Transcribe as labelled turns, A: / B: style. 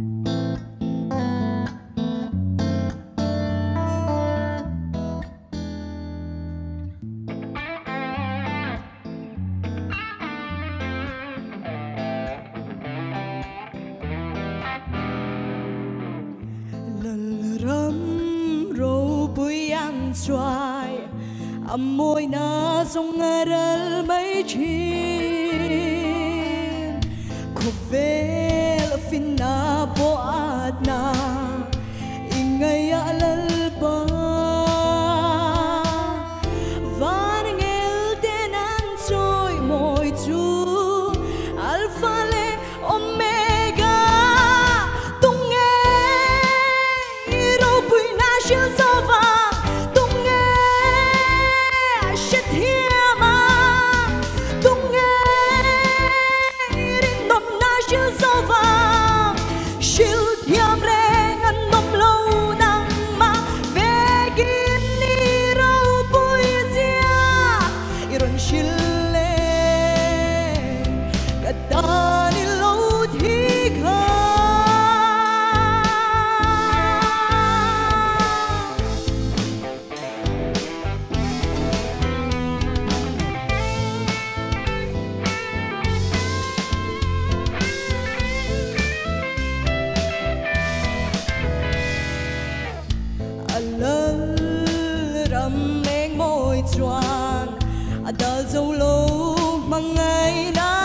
A: xoài môi na sông ngờ mấy chim khúc về là fin na boat na ingay alal pa van ngel tenan soy moi chu alpha le omega tung nghe ro bui na shil sova choàng đã dâu lâu mà ngày nay